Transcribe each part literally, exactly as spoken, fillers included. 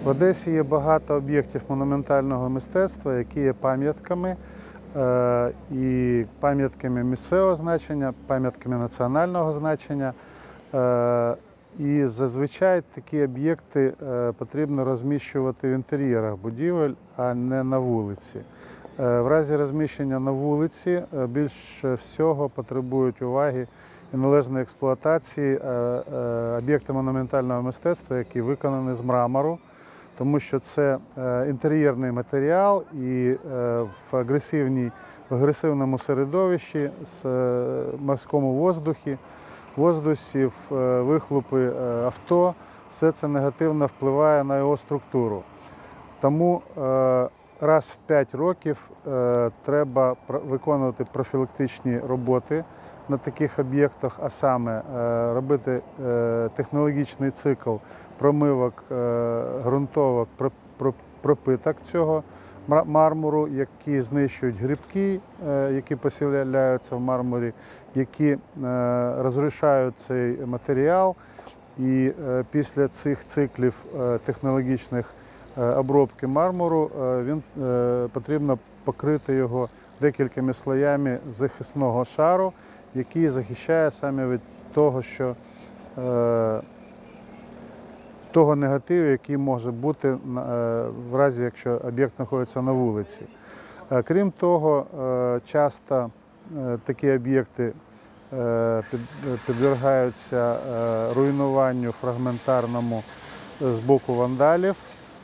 В Одесі є багато об'єктів монументального мистецтва, які є пам'ятками, е, і пам'ятками місцевого значення, пам'ятками національного значення. Е, і зазвичай такі об'єкти е, потрібно розміщувати в інтер'єрах будівель, а не на вулиці. Е, в разі розміщення на вулиці е, більше всього потребують уваги і належної експлуатації е, е, об'єкти монументального мистецтва, які виконані з мрамору, тому що це інтер'єрний матеріал і в агресивній, в агресивному середовищі, з морському воздухі, воздусі, вихлопи авто, все це негативно впливає на його структуру. Тому раз в п'ять років треба виконувати профілактичні роботи на таких об'єктах, а саме робити технологічний цикл промивок ґрунтовок, пропиток цього мармуру, які знищують грибки, які поселяються в мармурі, які розрушають цей матеріал. І після цих циклів технологічних обробки мармуру він потрібно покрити його декількома слоями захисного шару, який захищає саме від того, що того негативу, який може бути в разі, якщо об'єкт знаходиться на вулиці. Крім того, часто такі об'єкти підвергаються руйнуванню фрагментарному з боку вандалів.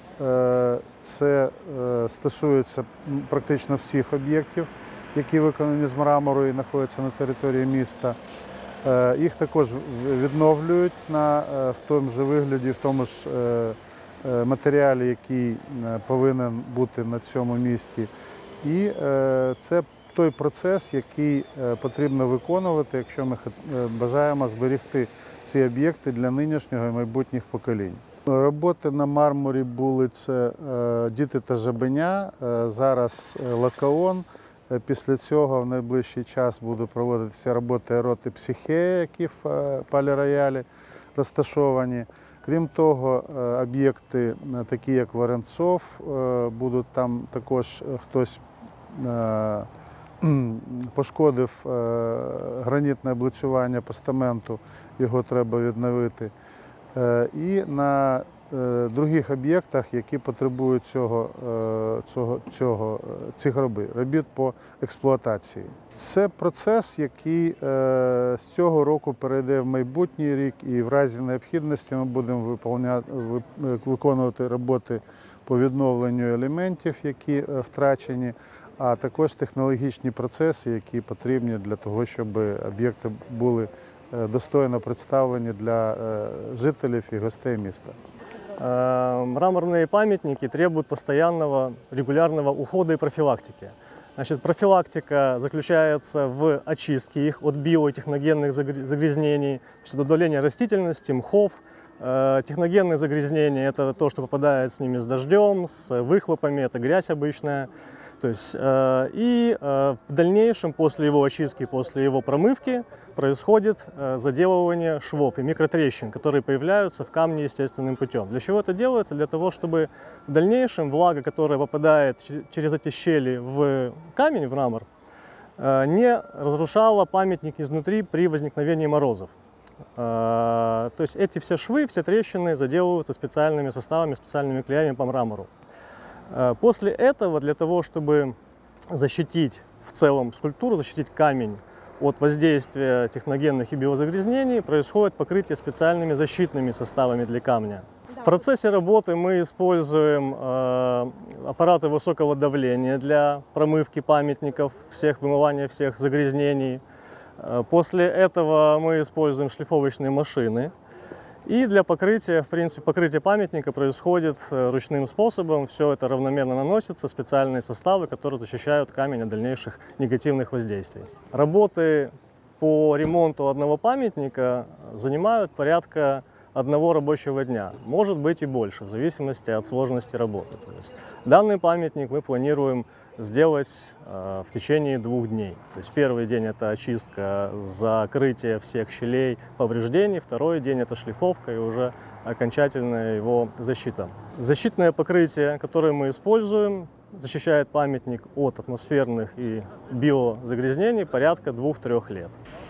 Це стосується практично всіх об'єктів, які виконані з мрамору і знаходяться на території міста. Їх також відновлюють на, в тому ж вигляді, в тому ж матеріалі, який повинен бути на цьому місці. І це той процес, який потрібно виконувати, якщо ми бажаємо зберегти ці об'єкти для нинішнього і майбутніх поколінь. Роботи на мармурі були це «Діти та жабеня», зараз «Лакаон». Після цього в найближчий час будуть проводитися роботи «Ерот і Психея», які в Пале-Роялі розташовані. Крім того, об'єкти, такі як Воронцов, будуть там також хтось пошкодив гранітне облицювання постаменту, його треба відновити. І на других об'єктах, які потребують цього, цього, цього, цих робіт, робіт по експлуатації. Це процес, який з цього року перейде в майбутній рік, і в разі необхідності ми будемо виконувати роботи по відновленню елементів, які втрачені, а також технологічні процеси, які потрібні для того, щоб об'єкти були достойно представлені для жителів і гостей міста. Мраморные памятники требуют постоянного, регулярного ухода и профилактики. Значит, профилактика заключается в очистке их от био- и техногенных загрязнений, удаления растительности, мхов. Техногенные загрязнения – это то, что попадает с ними с дождем, с выхлопами, это грязь обычная. То есть, и в дальнейшем, после его очистки, после его промывки, происходит заделывание швов и микротрещин, которые появляются в камне естественным путем. Для чего это делается? Для того, чтобы в дальнейшем влага, которая попадает через эти щели в камень, в мрамор, не разрушала памятник изнутри при возникновении морозов. То есть эти все швы, все трещины заделываются специальными составами, специальными клеями по мрамору. После этого, для того, чтобы защитить в целом скульптуру, защитить камень от воздействия техногенных и биозагрязнений, происходит покрытие специальными защитными составами для камня. В процессе работы мы используем э, аппараты высокого давления для промывки памятников, всех, вымывания всех загрязнений. После этого мы используем шлифовочные машины. И для покрытия, в принципе, покрытие памятника происходит ручным способом. Все это равномерно наносится, специальные составы, которые защищают камень от дальнейших негативных воздействий. Работы по ремонту одного памятника занимают порядка одного рабочего дня, может быть и больше, в зависимости от сложности работы. То есть данный памятник мы планируем сделать э, в течение двух дней. То есть первый день это очистка, закрытие всех щелей, повреждений, второй день это шлифовка и уже окончательная его защита. Защитное покрытие, которое мы используем, защищает памятник от атмосферных и биозагрязнений порядка двух-трёх лет.